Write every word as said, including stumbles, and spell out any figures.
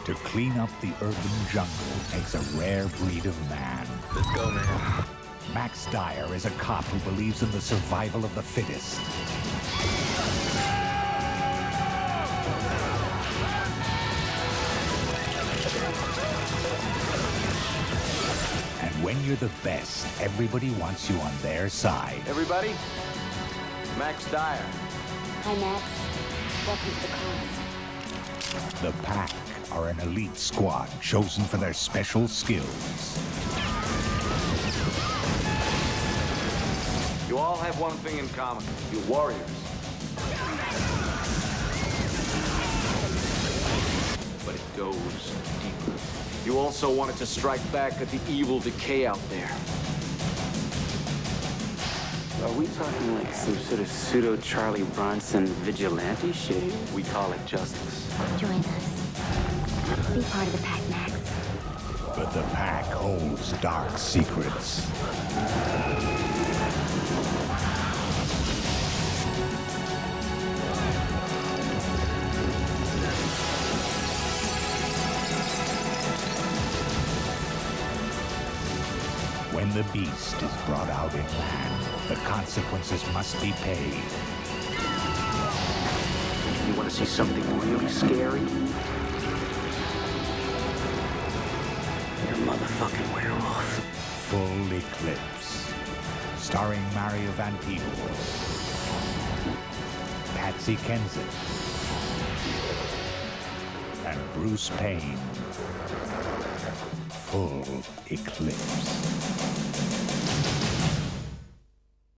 To clean up the urban jungle takes a rare breed of man. Let's go, man. Max Dyer is a cop who believes in the survival of the fittest. And when you're the best, everybody wants you on their side. Everybody, Max Dyer. Hi, Max. Welcome to the cause. The Pack are an elite squad chosen for their special skills. You all have one thing in common. You're warriors. But it goes deeper. You also wanted to strike back at the evil decay out there. Are we talking like some sort of pseudo Charlie Bronson vigilante shit? We call it justice. Join us. Be part of the Pack, Max. But the Pack holds dark secrets. When the beast is brought out inland, the consequences must be paid. You want to see something really scary? You're a motherfucking werewolf. Full Eclipse. Starring Mario Van Peebles, Patsy Kensit, and Bruce Payne. Full Eclipse.